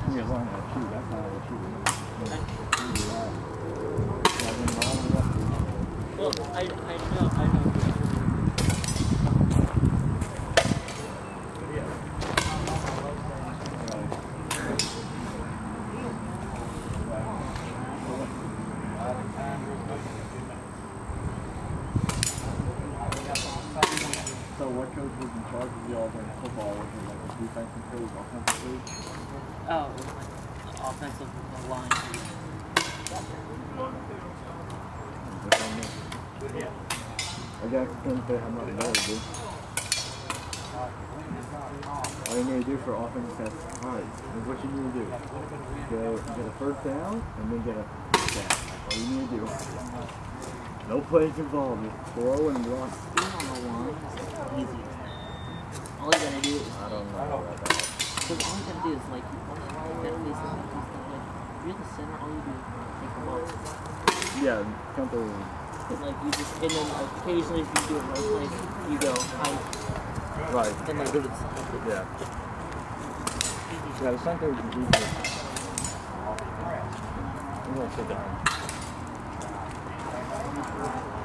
Yeah, as long as I shoot, that's not how I shoot. Well, I know. So what coach was in charge of y'all during football? Was it like a defensive coach, offensive coach? Oh, it was like the offensive line. I got things that I'm not know, dude. All you need to do for offense is alright, is what you need to do. Go get a first down and then get a sack. All you need to do. No plays involved, just throw and run. Being on the line is easy. All you gotta do is I don't know about that. because all you gotta do is like you gotta face the stuff like if you're the center, all you do is take the ball. Yeah, come through. And like you just and then like occasionally if you do a run play, you go high. Right. And like go to the side. Yeah. Yeah, the center is easy. I'm gonna sit down.